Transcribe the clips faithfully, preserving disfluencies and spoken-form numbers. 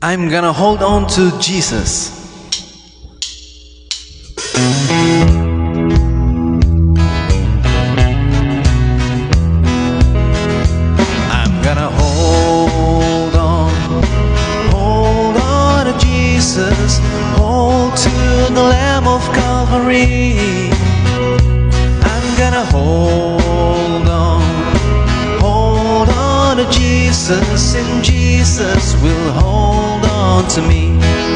I'm gonna hold on to Jesus. I'm gonna hold on, hold on to Jesus, hold to the Lamb of Calvary. I'm gonna hold on, hold on to Jesus, and Jesus will hold on to me.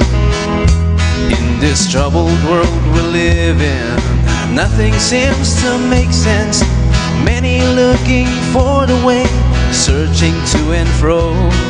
In this troubled world we live in, nothing seems to make sense. Many looking for the way, searching to and fro.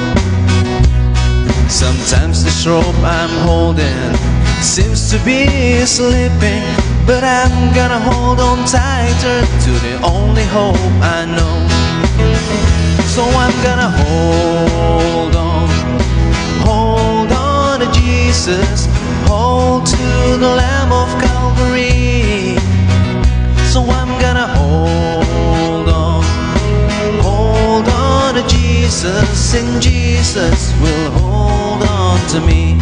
Sometimes this rope I'm holding seems to be slipping, but I'm gonna hold on tighter to the only hope I know. So I'm gonna hold on, hold on to Jesus, hold to the Lamb of Calvary. So I'm gonna hold on, hold on to Jesus, and Jesus will hold on to me.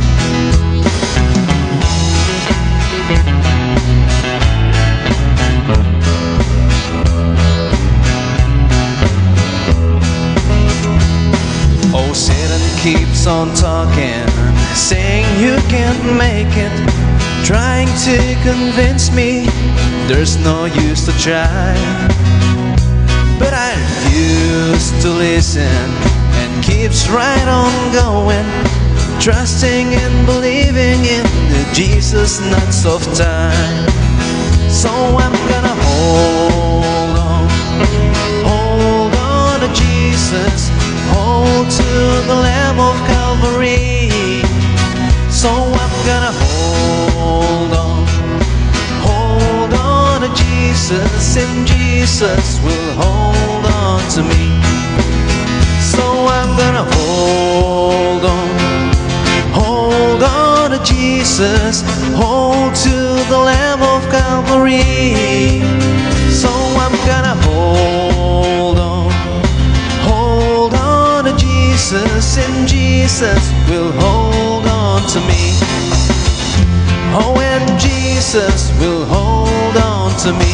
Oh, Satan keeps on talking, saying you can't make it, trying to convince me there's no use to try. But I refuse to listen and keeps right on going, trusting and believing in the Jesus nuts of time. So I'm gonna hold on, hold on to Jesus, hold to the Lamb of Calvary. So I'm gonna hold on, hold on to Jesus, and Jesus will hold on to me. So I'm gonna hold on, hold on to Jesus, hold to the Lamb of Calvary. So I'm gonna hold on, hold on to Jesus, and Jesus will hold on to me. Oh, and Jesus will hold on to me.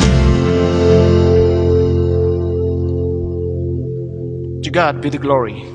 To God be the glory.